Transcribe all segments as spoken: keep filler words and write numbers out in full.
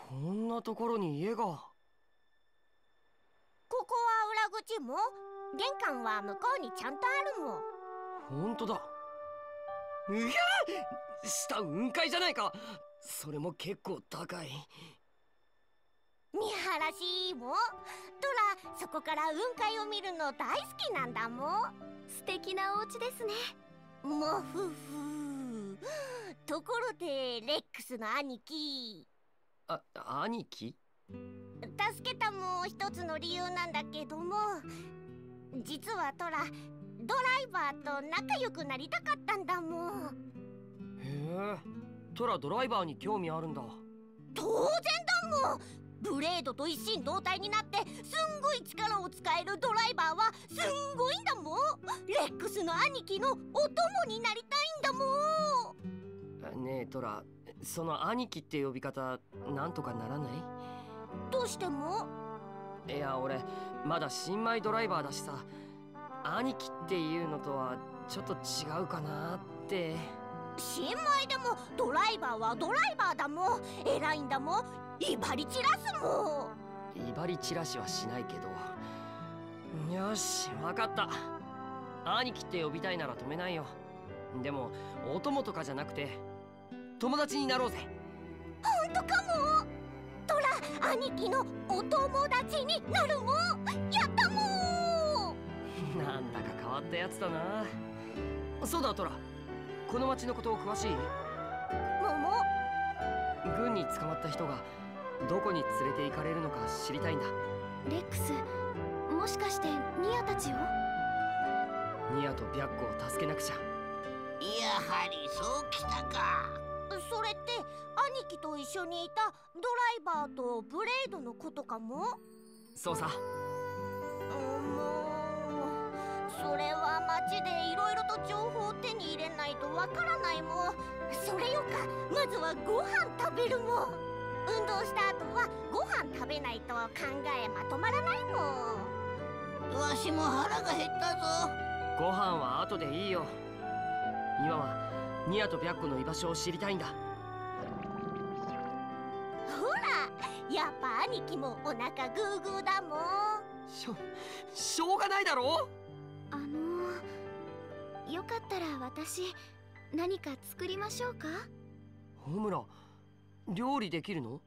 こんなところに家が。 ここは裏口も、玄関は向こうにちゃんとあるもん。 ほんとだ。いや、下雲海じゃないか。それも結構高い。 見晴らしいもん。トラ、そこから雲海を見るの大好きなんだもん。 素敵なお家ですね。 もふふ。ところでレックスの兄貴。 あ、兄貴？ 助けたも一つの理由なんだけども、実はトラ、ドライバーと仲良くなりたかったんだもん。 へえ、トラドライバーに興味あるんだ。 当然だもん。ブレードと一心同体になってすんごい力を使えるドライバーはすんごいんだもん。レックスの兄貴のお供になりたいんだもん。 ねえトラ、その兄貴って呼び方なんとかならなどうしても？ い？いや俺まだ新米ドライバーだしさ、兄貴っていうのとはちょっと違うかなって。 新米でもドライバーはドライバーだもん。偉いんだもん。威張り散らすもん。 威張り散らしはしないけど。よし、わかった。兄貴って呼びたいなら止めないよ。でもお供とかじゃなくて友達になろうぜ。 ほんとかも。トラ、兄貴のお友達になるもん。やったもん。 なんだか変わったやつだな。そうだトラ、この町のこと詳しい？ もも。 軍に捕まった人がどこに連れて行かれるのか知りたいんだ。 レックス、もしかしてニアたちを？ ニアと白虎を助けなくちゃ。 やはりそうきたか。 それって兄貴と一緒にいたドライバーとブレードのことかも。 そうさ。 もうそれは街でいろいろと情報を手に入れないとわからないもん。それよか、まずはご飯食べるもん。運動した後はご飯食べないと考えまとまらないもん。 わしも腹が減ったぞ。 ご飯は後でいいよ。今はニアと白虎の居場所を知りたいんだ。 ほら、やっぱ兄貴もお腹グーグーだもん。 しょしょうがないだろ。 あのー、よかったら私何か作りましょうか？ ホムラ、料理できるの？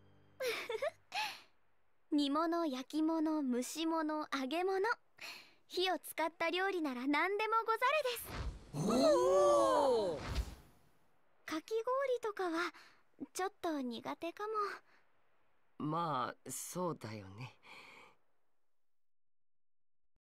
煮物、焼き物、蒸し物、揚げ物、火を使った料理なら何でもござれです。 おお。 かき氷とかはちょっと苦手かも。 まあそうだよね。